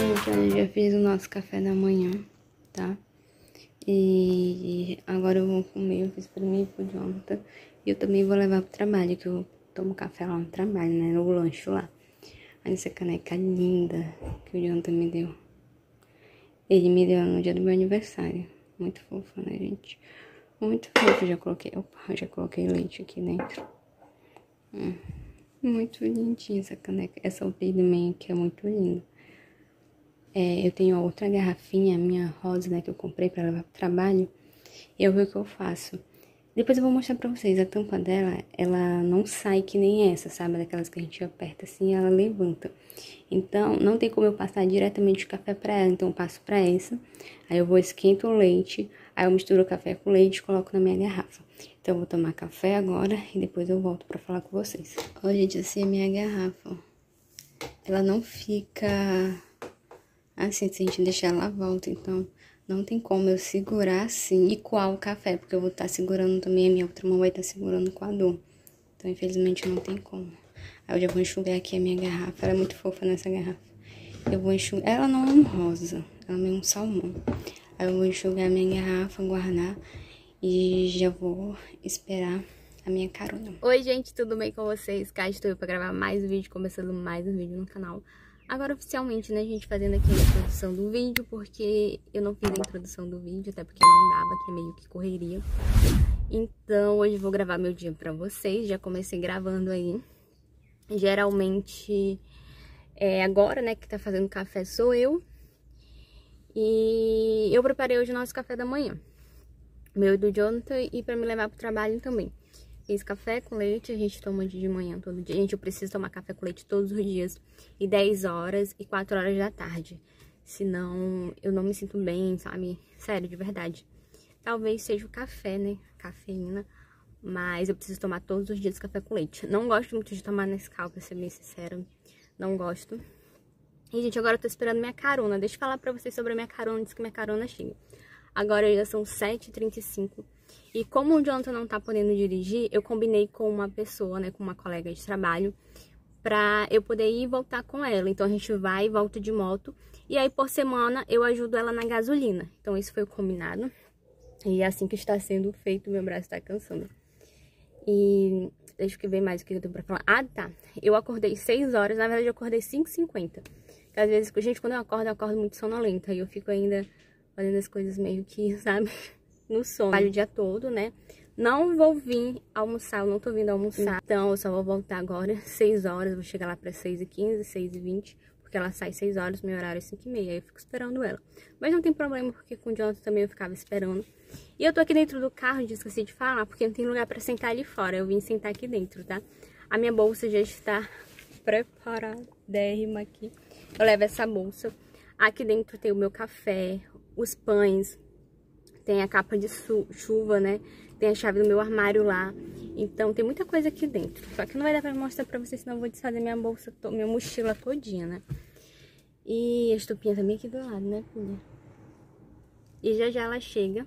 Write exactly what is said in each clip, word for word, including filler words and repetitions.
Gente, olha, já fiz o nosso café da manhã, tá? E agora eu vou comer, eu fiz pra mim e pro Jonathan. E eu também vou levar pro trabalho, que eu tomo café lá no trabalho, né? No lanche lá. Olha essa caneca linda que o Jonathan me deu. Ele me deu no dia do meu aniversário. Muito fofa, né, gente? Muito fofo. Já coloquei, opa, já coloquei leite aqui dentro. Hum, muito lindinha essa caneca. Essa Oakley do meio aqui é muito linda. É, eu tenho outra garrafinha, minha rosa, né, que eu comprei pra levar pro trabalho. E eu ver o que eu faço. Depois eu vou mostrar pra vocês. A tampa dela, ela não sai que nem essa, sabe? Daquelas que a gente aperta assim, ela levanta. Então, não tem como eu passar diretamente o café pra ela. Então, eu passo pra essa. Aí eu vou esquento o leite. Aí eu misturo o café com leite e coloco na minha garrafa. Então, eu vou tomar café agora e depois eu volto pra falar com vocês. Ó, gente, assim é a minha garrafa, ó. Ela não fica assim, se a gente deixar ela à volta, então não tem como eu segurar assim e coar o café, porque eu vou estar segurando também, a minha outra mão vai estar segurando o coador. Então, infelizmente, não tem como. Aí eu já vou enxugar aqui a minha garrafa, ela é muito fofa nessa garrafa. Eu vou enxugar, ela não é um rosa, ela é um salmão. Aí eu vou enxugar a minha garrafa, guardar e já vou esperar a minha carona. Oi, gente, tudo bem com vocês? Cá estou eu pra gravar mais um vídeo, começando mais um vídeo no canal. Agora, oficialmente, né, gente, fazendo aqui a introdução do vídeo, porque eu não fiz a introdução do vídeo, até porque não dava, que é meio que correria. Então, hoje eu vou gravar meu dia pra vocês, já comecei gravando aí. Geralmente, é, agora, né, que tá fazendo café sou eu. E eu preparei hoje o nosso café da manhã, meu e do Jonathan, e pra me levar pro trabalho também. Fiz café com leite, a gente toma de manhã todo dia. Gente, eu preciso tomar café com leite todos os dias. E dez horas e quatro horas da tarde. Senão eu não me sinto bem, sabe? Sério, de verdade. Talvez seja o café, né? Cafeína. Mas eu preciso tomar todos os dias café com leite. Não gosto muito de tomar Nescau, pra ser bem sincera. Não gosto. E, gente, agora eu tô esperando minha carona. Deixa eu falar pra vocês sobre a minha carona, antes que minha carona chegue. Agora já são sete e trinta e cinco. E como o Jonathan não tá podendo dirigir, eu combinei com uma pessoa, né, com uma colega de trabalho, pra eu poder ir e voltar com ela. Então a gente vai e volta de moto. E aí por semana eu ajudo ela na gasolina. Então isso foi o combinado. E é assim que está sendo feito, meu braço tá cansando. E deixa eu ver mais o que eu tenho pra falar. Ah, tá. Eu acordei seis horas, na verdade eu acordei cinco e cinquenta. Porque às vezes, gente, quando eu acordo, eu acordo muito sonolenta. E eu fico ainda fazendo as coisas meio que, sabe, no sono. Trabalho o dia todo, né? Não vou vir almoçar, eu não tô vindo almoçar. Então, eu só vou voltar agora, seis horas. Vou chegar lá pra seis e quinze, seis e vinte. Porque ela sai seis horas, meu horário é cinco e meia. Aí eu fico esperando ela. Mas não tem problema, porque com o Jonathan também eu ficava esperando. E eu tô aqui dentro do carro, esqueci de falar, porque não tem lugar pra sentar ali fora. Eu vim sentar aqui dentro, tá? A minha bolsa já está preparadérrima aqui. Eu levo essa bolsa. Aqui dentro tem o meu café, os pães, tem a capa de chuva, né? Tem a chave do meu armário lá. Então tem muita coisa aqui dentro. Só que não vai dar pra mostrar pra vocês, senão eu vou desfazer minha bolsa, minha mochila todinha, né? E a estupinha também aqui do lado, né, filha? E já já ela chega.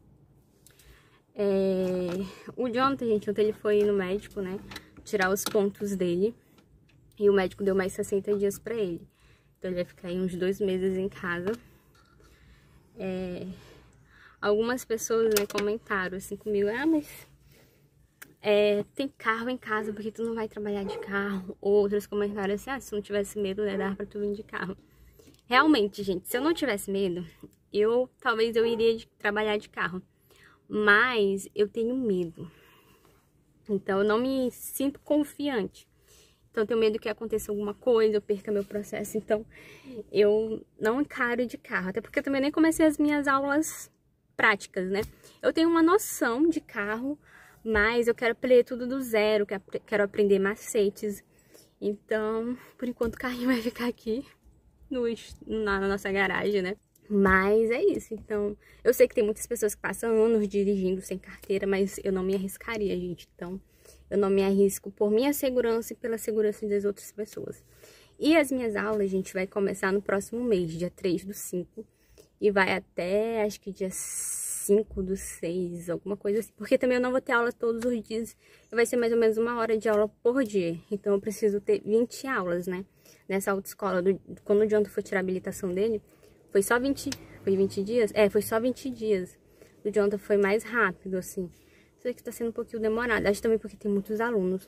É... O Jonathan, gente, ontem ele foi no médico, né? Tirar os pontos dele. E o médico deu mais sessenta dias pra ele. Então ele vai ficar aí uns dois meses em casa. É... Algumas pessoas, né, comentaram assim comigo, ah, mas é, tem carro em casa, porque tu não vai trabalhar de carro? Outros comentaram assim, ah, se tu não tivesse medo, né, dava pra tu vir de carro. Realmente, gente, se eu não tivesse medo, eu, talvez eu iria de, trabalhar de carro. Mas eu tenho medo. Então eu não me sinto confiante. Então eu tenho medo que aconteça alguma coisa, eu perca meu processo. Então eu não encaro de carro. Até porque eu também nem comecei as minhas aulas práticas, né? Eu tenho uma noção de carro, mas eu quero aprender tudo do zero, quero aprender macetes. Então, por enquanto o carrinho vai ficar aqui no, na nossa garagem, né? Mas é isso, então... Eu sei que tem muitas pessoas que passam anos dirigindo sem carteira, mas eu não me arriscaria, gente. Então, eu não me arrisco por minha segurança e pela segurança das outras pessoas. E as minhas aulas, gente, vai começar no próximo mês, dia três do cinco. E vai até, acho que dia cinco do seis, alguma coisa assim. Porque também eu não vou ter aula todos os dias. Vai ser mais ou menos uma hora de aula por dia. Então eu preciso ter vinte aulas, né? nessa autoescola, do, quando o Jonathan foi tirar a habilitação dele, foi só vinte, foi vinte dias? É, foi só vinte dias. O Jonathan foi mais rápido, assim. Isso aqui tá sendo um pouquinho demorado. Acho também porque tem muitos alunos.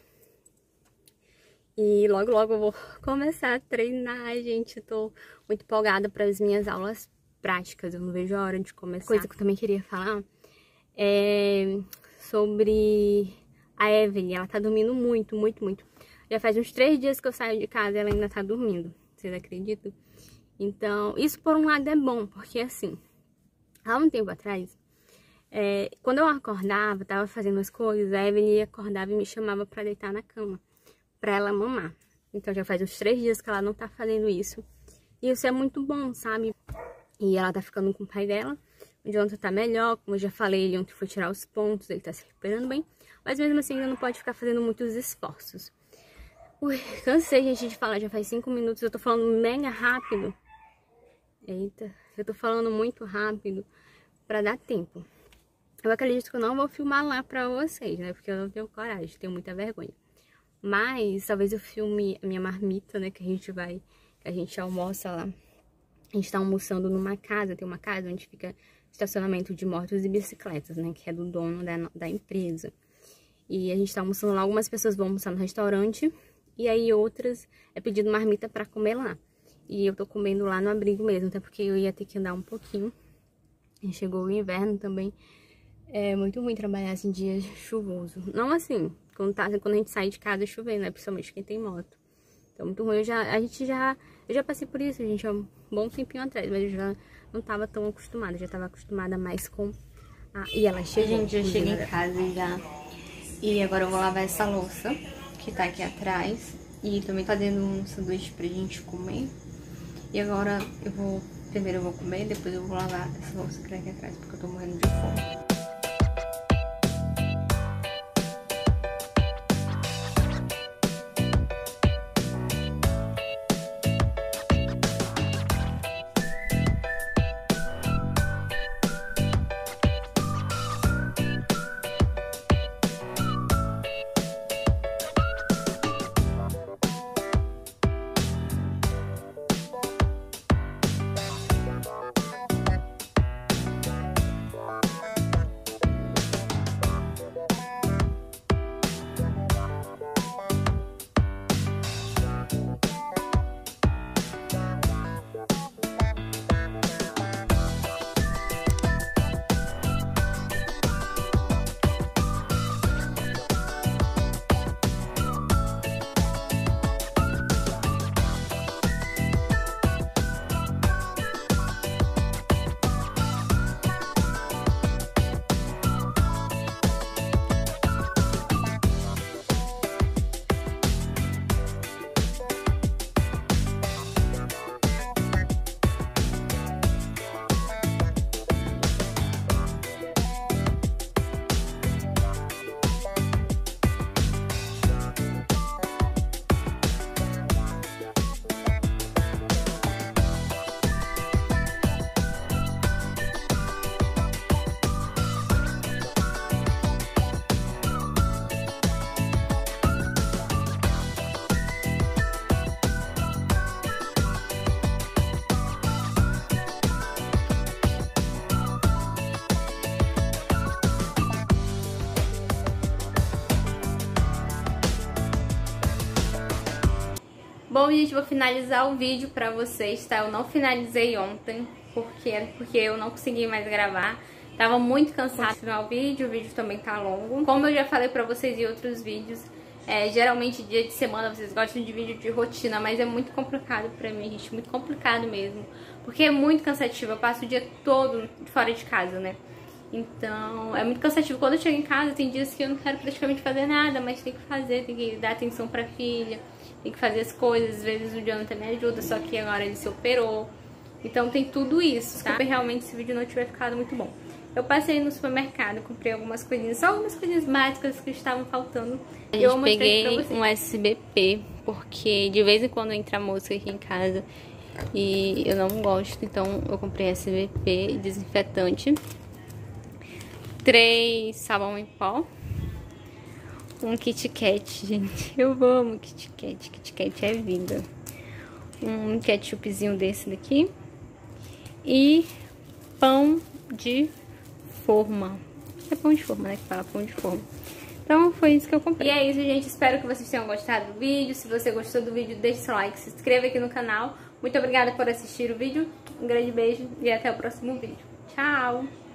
E logo, logo eu vou começar a treinar, gente. Eu tô muito empolgada para as minhas aulas práticas. Eu não vejo a hora de começar. Coisa que eu também queria falar é sobre a Evelyn. Ela tá dormindo muito, muito, muito. Já faz uns três dias que eu saio de casa e ela ainda tá dormindo. Vocês acreditam? Então, isso por um lado é bom, porque assim, há um tempo atrás, é, quando eu acordava, tava fazendo as coisas, a Evelyn acordava e me chamava pra deitar na cama, pra ela mamar. Então já faz uns três dias que ela não tá fazendo isso. E isso é muito bom, sabe? E ela tá ficando com o pai dela. O Jonathan tá melhor, como eu já falei, ele ontem foi tirar os pontos, ele tá se recuperando bem. Mas mesmo assim ainda não pode ficar fazendo muitos esforços. Ui, cansei, gente, de falar, já faz cinco minutos, eu tô falando mega rápido. Eita, eu tô falando muito rápido pra dar tempo. Eu acredito que eu não vou filmar lá pra vocês, né? Porque eu não tenho coragem, tenho muita vergonha. Mas talvez eu filme a minha marmita, né? Que a gente vai, que a gente almoça lá. A gente tá almoçando numa casa, tem uma casa onde fica estacionamento de motos e bicicletas, né? Que é do dono da, da empresa. E a gente tá almoçando lá, algumas pessoas vão almoçar no restaurante. E aí outras é pedindo marmita pra comer lá. E eu tô comendo lá no abrigo mesmo, até porque eu ia ter que andar um pouquinho. E chegou o inverno também. É muito ruim trabalhar assim, dia chuvoso. Não assim, quando, tá, quando a gente sai de casa chovendo, né? Principalmente quem tem moto. Então, muito ruim. Eu já, a gente já... Eu já passei por isso, gente, há um bom tempinho atrás. Mas eu já não tava tão acostumada. Eu já tava acostumada mais com... A... E ela chegou. Gente, eu cheguei em casa já. E agora eu vou lavar essa louça, que tá aqui atrás. E também fazendo um sanduíche pra gente comer. E agora eu vou... Primeiro eu vou comer, depois eu vou lavar essa louça que tá aqui atrás, porque eu tô morrendo de fome. Bom, gente, vou finalizar o vídeo pra vocês, tá? Eu não finalizei ontem, porque, porque eu não consegui mais gravar. Tava muito cansada de final o vídeo, o vídeo também tá longo. Como eu já falei pra vocês em outros vídeos, é, geralmente dia de semana vocês gostam de vídeo de rotina, mas é muito complicado pra mim, gente, muito complicado mesmo. Porque é muito cansativo, eu passo o dia todo fora de casa, né? Então, é muito cansativo. Quando eu chego em casa, tem dias que eu não quero praticamente fazer nada, mas tem que fazer, tem que dar atenção pra filha, tem que fazer as coisas. Às vezes o Jonathan me ajuda, só que agora ele se operou. Então tem tudo isso, tá? Desculpa, realmente esse vídeo não tiver ficado muito bom. Eu passei no supermercado, comprei algumas coisinhas, só algumas coisinhas básicas que estavam faltando. Eu, eu peguei um S B P, porque de vez em quando entra mosca aqui em casa e eu não gosto, então eu comprei S B P desinfetante, três sabão em pó, um Kit Kat, gente, eu amo Kit Kat, Kit Kat é vida, um ketchupzinho desse daqui. E pão de forma. É pão de forma, né? Que fala pão de forma. Então foi isso que eu comprei. E é isso, gente. Espero que vocês tenham gostado do vídeo. Se você gostou do vídeo, deixe seu like, se inscreva aqui no canal. Muito obrigada por assistir o vídeo. Um grande beijo e até o próximo vídeo. Tchau!